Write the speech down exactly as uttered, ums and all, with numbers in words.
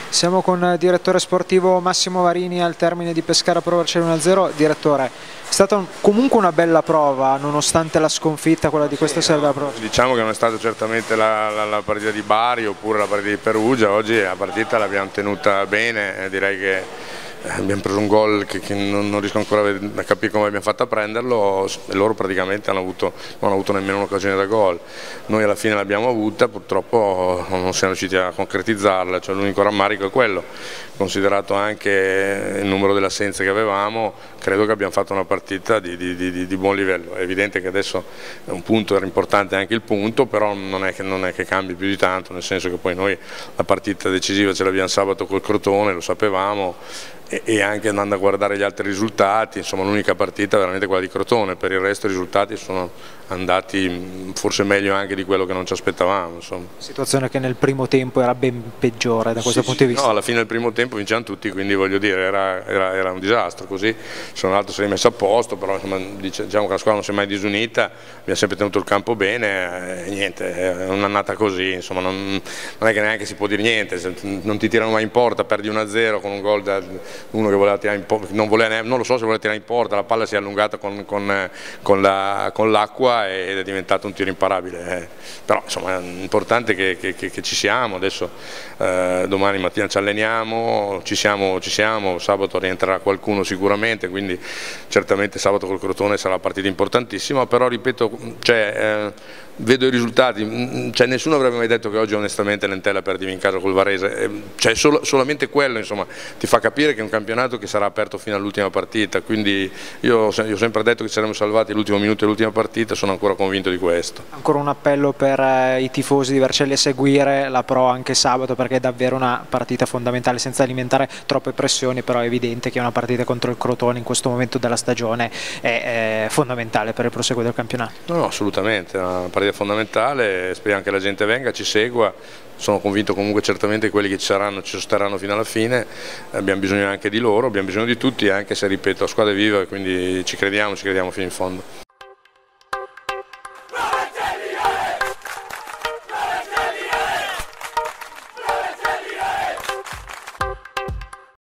Siamo con il direttore sportivo Massimo Varini al termine di Pescara Pro Vercelli uno a zero. Direttore, è stata un, comunque una bella prova nonostante la sconfitta, quella di questa sera della Pro. Diciamo che non è stata certamente la, la, la partita di Bari oppure la partita di Perugia, oggi la partita l'abbiamo tenuta bene, eh, direi che abbiamo preso un gol che, che non, non riesco ancora a capire come abbiamo fatto a prenderlo e loro praticamente hanno avuto, non hanno avuto nemmeno un'occasione da gol. Noi alla fine l'abbiamo avuta, purtroppo non siamo riusciti a concretizzarla, cioè l'unico rammarico è quello, considerato anche il numero delle assenze che avevamo, credo che abbiamo fatto una partita di, di, di, di buon livello. È evidente che adesso è un punto, era importante anche il punto, però non è che, non è che cambi più di tanto, nel senso che poi noi la partita decisiva ce l'abbiamo sabato col Crotone, lo sapevamo, e anche andando a guardare gli altri risultati, insomma l'unica partita è veramente quella di Crotone, per il resto i risultati sono andati forse meglio anche di quello che non ci aspettavamo. Insomma. Situazione che nel primo tempo era ben peggiore da questo sì, punto sì, di vista. No, alla fine del primo tempo vinciamo tutti, quindi voglio dire era, era, era un disastro, così sono l'altro si è rimesso a posto, però insomma, diciamo che la squadra non si è mai disunita, abbiamo sempre tenuto il campo bene, e niente, è un'annata così, insomma non, non è che neanche si può dire niente, non ti tirano mai in porta, perdi uno a zero con un gol da uno che voleva tirare in porta, non, voleva, non lo so se voleva tirare in porta, la palla si è allungata con, con, con l'acqua ed è diventato un tiro imparabile, eh. Però insomma è importante che, che, che, che ci siamo, adesso eh, domani mattina ci alleniamo, ci siamo, ci siamo, sabato rientrerà qualcuno sicuramente, quindi certamente sabato col Crotone sarà una partita importantissima, però ripeto, cioè, eh, vedo i risultati, cioè, nessuno avrebbe mai detto che oggi onestamente l'Entella perdiva in casa col Varese, cioè, solo, solamente quello insomma, ti fa capire che è un campionato che sarà aperto fino all'ultima partita, quindi io, io ho sempre detto che saremmo salvati l'ultimo minuto dell'ultima partita, sono ancora convinto di questo. Ancora un appello per eh, i tifosi di Vercelli a seguire la Pro anche sabato, perché è davvero una partita fondamentale, senza alimentare troppe pressioni, però è evidente che una partita contro il Crotone in questo momento della stagione è, è fondamentale per il proseguo del campionato. No, no, assolutamente, è una partita fondamentale, speriamo che la gente venga, ci segua, sono convinto comunque certamente che quelli che ci saranno ci sosterranno fino alla fine, abbiamo bisogno anche di loro, abbiamo bisogno di tutti, anche se ripeto la squadra è viva e quindi ci crediamo, ci crediamo fino in fondo.